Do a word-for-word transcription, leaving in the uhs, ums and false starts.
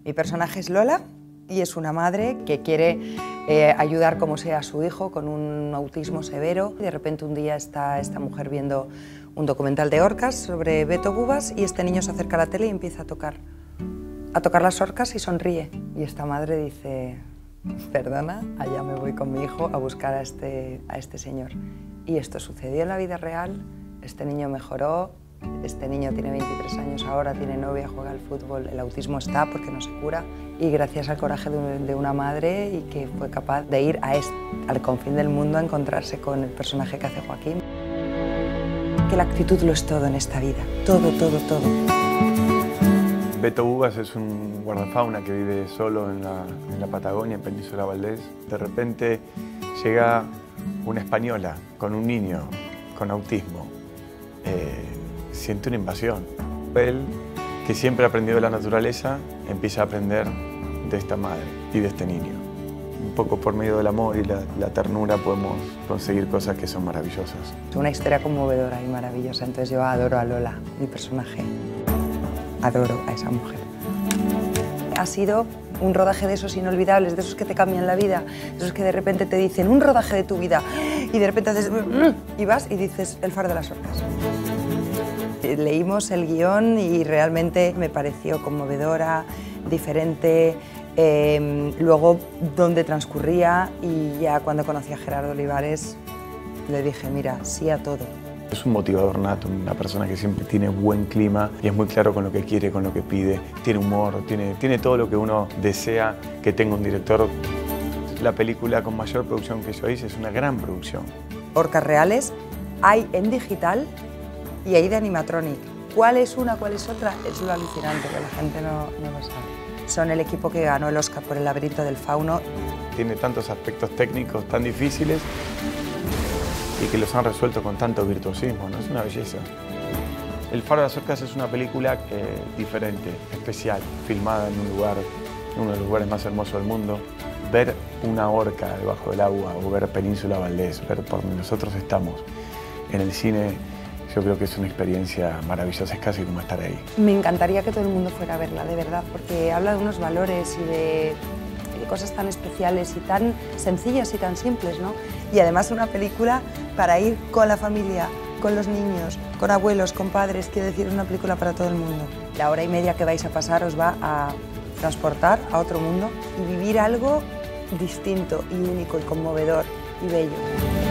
Mi personaje es Lola y es una madre que quiere eh, ayudar como sea a su hijo con un autismo severo. Y de repente un día está esta mujer viendo un documental de orcas sobre Beto Bubas y este niño se acerca a la tele y empieza a tocar, a tocar las orcas y sonríe. Y esta madre dice, perdona, allá me voy con mi hijo a buscar a este, a este señor. Y esto sucedió en la vida real, este niño mejoró. Este niño tiene veintitrés años ahora, tiene novia, juega al fútbol, el autismo está porque no se cura y gracias al coraje de, un, de una madre y que fue capaz de ir a este, al confín del mundo a encontrarse con el personaje que hace Joaquín. Que la actitud lo es todo en esta vida, todo, todo, todo. Beto Bubas es un guardafauna que vive solo en la, en la Patagonia, en Península Valdés. De repente llega una española con un niño con autismo. Eh, siente una invasión. Él, que siempre ha aprendido de la naturaleza, empieza a aprender de esta madre y de este niño. Un poco por medio del amor y la, la ternura podemos conseguir cosas que son maravillosas. Es una historia conmovedora y maravillosa, entonces yo adoro a Lola, mi personaje. Adoro a esa mujer. Ha sido un rodaje de esos inolvidables, de esos que te cambian la vida, de esos que de repente te dicen un rodaje de tu vida y de repente haces y vas y dices El faro de las orcas. Leímos el guión y realmente me pareció conmovedora, diferente, eh, luego dónde transcurría y ya cuando conocí a Gerardo Olivares le dije, mira, sí a todo. Es un motivador nato, una persona que siempre tiene buen clima y es muy claro con lo que quiere, con lo que pide, tiene humor, tiene, tiene todo lo que uno desea que tenga un director. La película con mayor producción que yo hice es una gran producción. Orcas reales hay en digital y hay de animatronic. ¿Cuál es una, cuál es otra? Es lo alucinante, que la gente no, no lo sabe. Son el equipo que ganó el Oscar por El laberinto del fauno. Tiene tantos aspectos técnicos tan difíciles y que los han resuelto con tanto virtuosismo, ¿no? Es una belleza. El faro de las orcas es una película eh, diferente, especial, filmada en un lugar, en uno de los lugares más hermosos del mundo. Ver una orca debajo del agua o ver Península Valdés, ver por donde nosotros estamos en el cine, yo creo que es una experiencia maravillosa, es casi como estar ahí. Me encantaría que todo el mundo fuera a verla, de verdad, porque habla de unos valores y de, de cosas tan especiales y tan sencillas y tan simples, ¿no? Y además una película para ir con la familia, con los niños, con abuelos, con padres, quiero decir, es una película para todo el mundo. La hora y media que vais a pasar os va a transportar a otro mundo y vivir algo distinto y único y conmovedor y bello.